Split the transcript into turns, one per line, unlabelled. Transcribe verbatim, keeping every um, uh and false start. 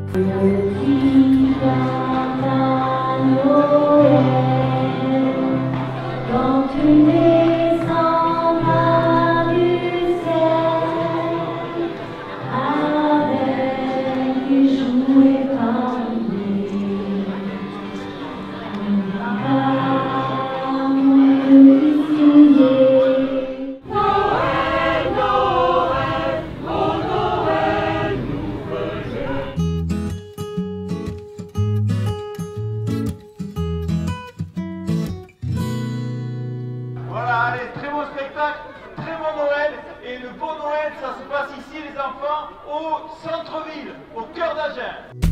Petit Papa Noël, quand tu descendras du ciel, avec des jouets parmi, mon papa, mon petit soulier. Noël, Noël, mon Noël nous faisait.
Voilà, allez, très beau spectacle, très bon Noël. Et le bon Noël, ça se passe ici, les enfants, au centre-ville, au cœur d'Agen.